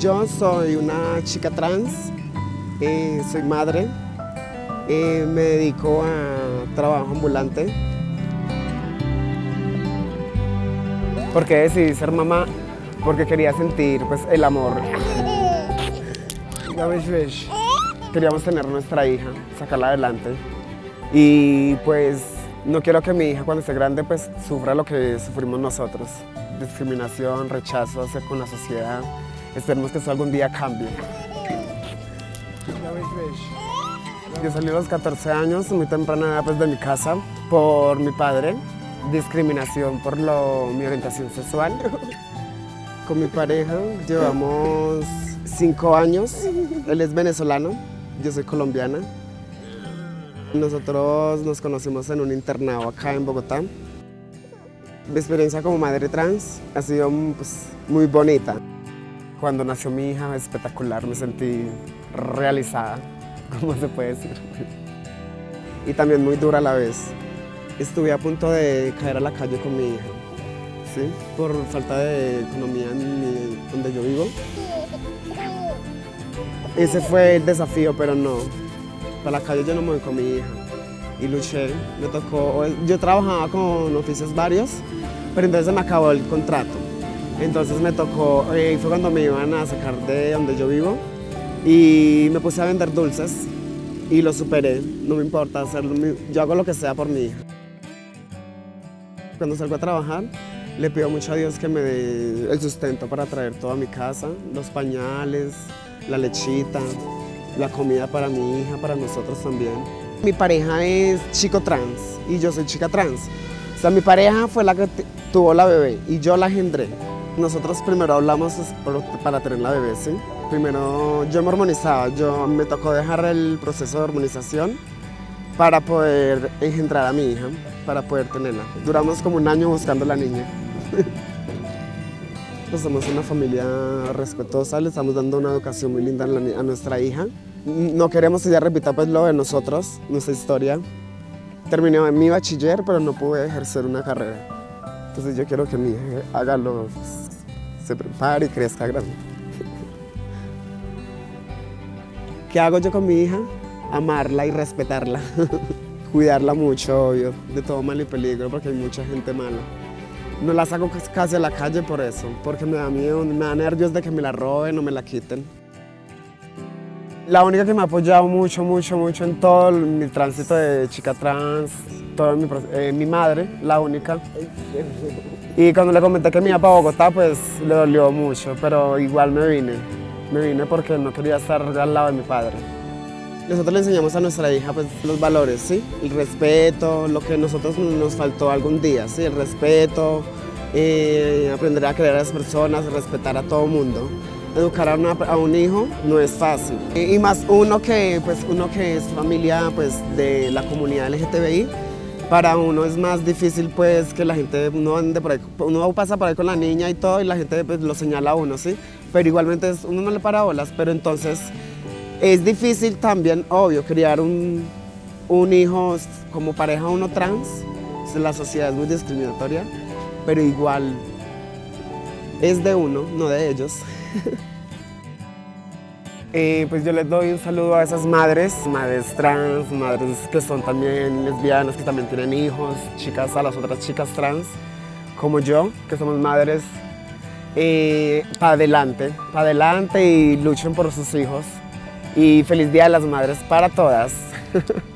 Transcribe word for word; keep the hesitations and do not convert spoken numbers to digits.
Yo soy una chica trans, eh, soy madre, eh, me dedico a trabajo ambulante. ¿Por qué decidí ser mamá? Porque quería sentir pues, el amor. Queríamos tener nuestra hija, sacarla adelante. Y pues no quiero que mi hija cuando esté grande pues, sufra lo que sufrimos nosotros. Discriminación, rechazo hacia con la sociedad. Esperemos que eso algún día cambie. Yo salí a los catorce años, muy temprana edad pues, de mi casa, por mi padre. Discriminación por lo, mi orientación sexual. Con mi pareja llevamos cinco años. Él es venezolano, yo soy colombiana. Nosotros nos conocimos en un internado acá en Bogotá. Mi experiencia como madre trans ha sido pues, muy bonita. Cuando nació mi hija, espectacular, me sentí realizada, como se puede decir. Y también muy dura a la vez. Estuve a punto de caer a la calle con mi hija, ¿sí? Por falta de economía en mi, donde yo vivo. Ese fue el desafío, pero no. Para la calle yo no me voy con mi hija. Y luché, me tocó, yo trabajaba con oficios varios, pero entonces se me acabó el contrato. Entonces me tocó, y eh, fue cuando me iban a sacar de donde yo vivo y me puse a vender dulces y lo superé. No me importa hacerlo, yo hago lo que sea por mi hija. Cuando salgo a trabajar, le pido mucho a Dios que me dé el sustento para traer toda mi casa, los pañales, la lechita, la comida para mi hija, para nosotros también. Mi pareja es chico trans y yo soy chica trans. O sea, mi pareja fue la que tuvo la bebé y yo la engendré. Nosotros primero hablamos para tener la bebé, ¿sí? Primero yo me hormonizaba, yo me tocó dejar el proceso de hormonización para poder engendrar a mi hija, para poder tenerla. Duramos como un año buscando la niña. Pues somos una familia respetuosa, le estamos dando una educación muy linda a nuestra hija. No queremos que ella repita pues, lo de nosotros, nuestra historia. Terminé mi bachiller, pero no pude ejercer una carrera. Entonces yo quiero que mi hija haga lo, pues, se prepare y crezca grande. ¿Qué hago yo con mi hija? Amarla y respetarla. Cuidarla mucho, obvio, de todo mal y peligro, porque hay mucha gente mala. No la saco casi a la calle por eso, porque me da miedo, me da nervios de que me la roben o me la quiten. La única que me ha apoyado mucho, mucho, mucho en todo mi tránsito de chica trans, todo mi, eh, mi madre, la única. Y cuando le comenté que me iba para Bogotá, pues le dolió mucho, pero igual me vine. Me vine porque no quería estar al lado de mi padre. Nosotros le enseñamos a nuestra hija pues, los valores, ¿sí? El respeto, lo que a nosotros nos faltó algún día, ¿sí? El respeto, eh, aprender a querer a las personas, respetar a todo el mundo. Educar a, una, a un hijo no es fácil. Y, y más uno que, pues, uno que es familia pues, de la comunidad L G T B I, para uno es más difícil pues, que la gente, uno, ande por ahí, uno pasa por ahí con la niña y todo y la gente pues, lo señala a uno, ¿sí? Pero igualmente es, uno no le para bolas, pero entonces es difícil también, obvio, criar un, un hijo como pareja uno trans. La sociedad es muy discriminatoria, pero igual es de uno, no de ellos. eh, pues yo les doy un saludo a esas madres, madres trans, madres que son también lesbianas, que también tienen hijos, chicas, a las otras chicas trans, como yo, que somos madres, eh, para adelante, para adelante y luchen por sus hijos. Y feliz Día de las Madres para todas.